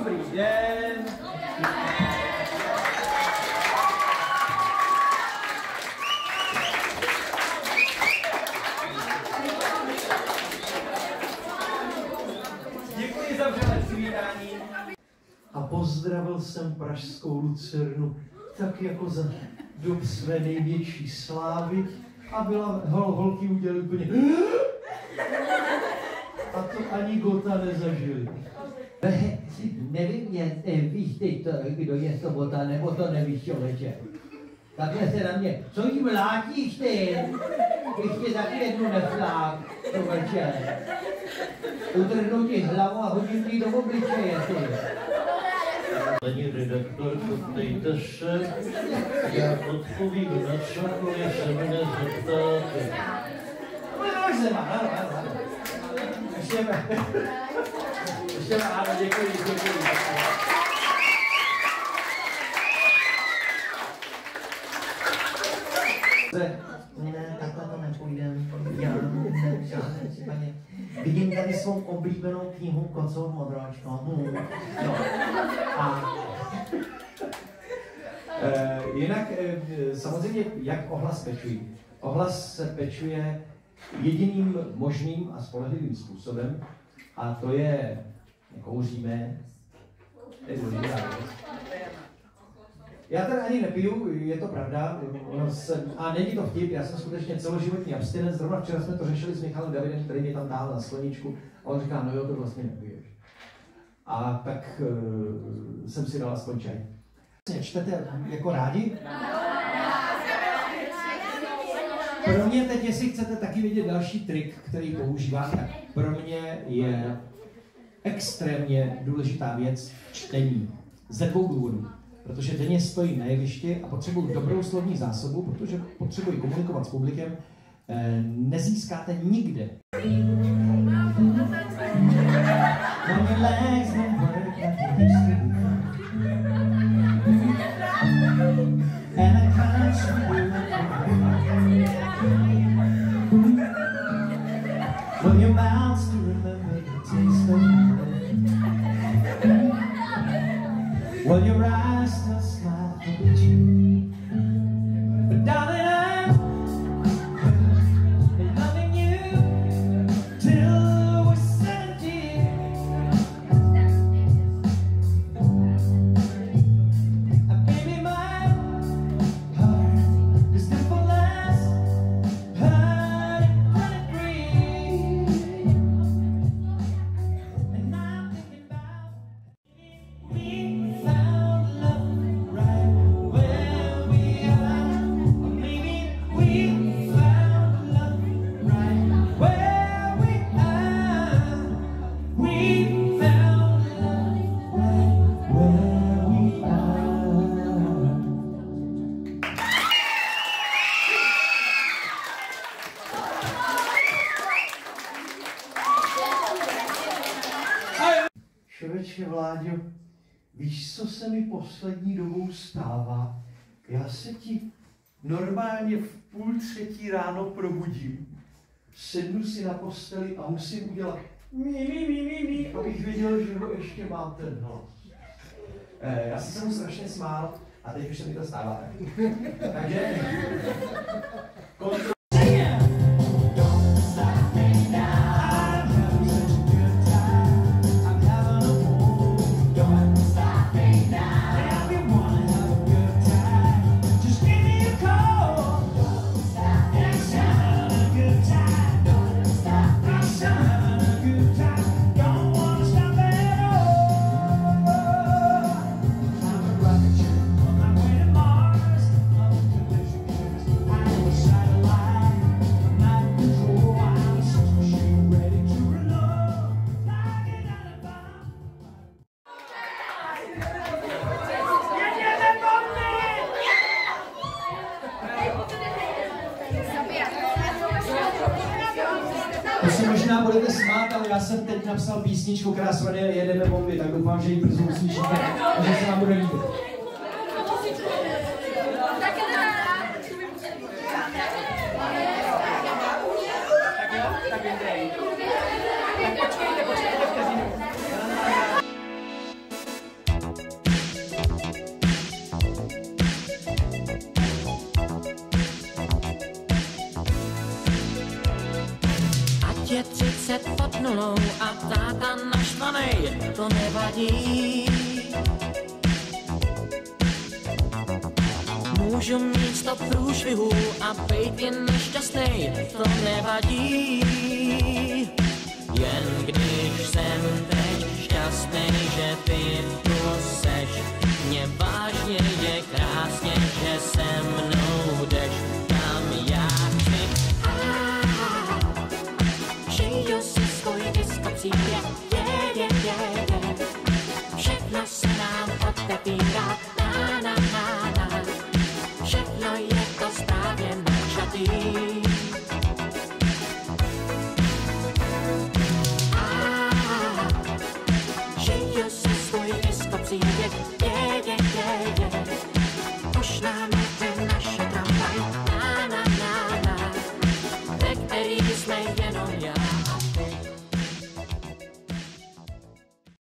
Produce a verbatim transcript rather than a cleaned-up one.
Dobrý den. Děkuji za vřelé přivítání. A pozdravil jsem pražskou Lucernu tak jako za dob své největší slávy a byla hol, holky udělali úplně a to ani Gota nezažili. Nevím, je, víš ty to, kdo je Sobota, nebo to nevíš, člověče. Takhle se na mě, co jí mlátíš ty? Ještě taky jednu neflák, člověče. Utrhnu ti hlavu a hodím ti do obličeje, ty. Pani redaktor, ptejte se, já odpovím na cokoliv se mne zeptáte. No, se má, ano, ano, ano. Ještě má, ještě má, ano, děkuji, děkuji. Ne, takhle to nepůjdem. Já ne, žádné případě. Vidím tady svou oblíbenou knihu Kocour Modráčka. Hmm. No. A e, jinak e, samozřejmě, jak ohlas pečují. Ohlas se pečuje jediným možným a spolehlivým způsobem a to je kouříme. To je důležitá věc. Já tady ani nepiju, je to pravda, jsem, a není to vtip, já jsem skutečně celoživotní abstinent, zrovna včera jsme to řešili s Michalem Davidem, který mě tam dál na skleničku, a on říká, no jo, to vlastně nepiješ. A tak uh, jsem si dal aspoň čaj. Čtete jako rádi? Pro mě teď, jestli chcete taky vidět další trik, který používám, tak pro mě je extrémně důležitá věc čtení. Ze dvou důvodů. Protože denně stojím na jevišti a potřebuji dobrou slovní zásobu, protože potřebuji komunikovat s publikem, eh, nezískáte nikde. Well, your eyes still smile for you, but darling, I'm loving you till we're seventy. And baby, my heart is still full as honey, honey free. And I'm thinking about we. Člověče, Vláďo, víš, co se mi poslední dobou stává? Já se ti normálně v půl třetí ráno probudím, sednu si na posteli a musím udělat mi, mi, mi, mi, mi, abych věděl, že ho ještě mám ten hlas. Eh, já jsem se mu strašně smál a teď už se mi to stává taky. Takže kontrol. To si možná budete smát, ale já jsem teď napsal písničku, která se jmenuje Jedeme bomby, tak doufám, že ji brzo uslyšíte a že se vám bude líbit. Tak jo, tak Jindrej. Tak počkejte, počkejte vteřinu. Teď je třicet pod nulou a táta naštvanej, to nevadí. Můžu mít sto průšvihů a bejt jen nešťastnej, to nevadí. Jen když jsem teď šťastnej, že ty tu seš, mě vážně je krásně, že se mnou jdeš tam já chci. Žiju si svůj disco přijde, je, je, je, je. Všechno se nám otevírá, na, na, na, na. Všechno je to správně načatý. Žiju si svůj disco přijde, je, je, je, je. Už nám jde naše tramvaj, na, na, na, na. Ve který jsme jenom já.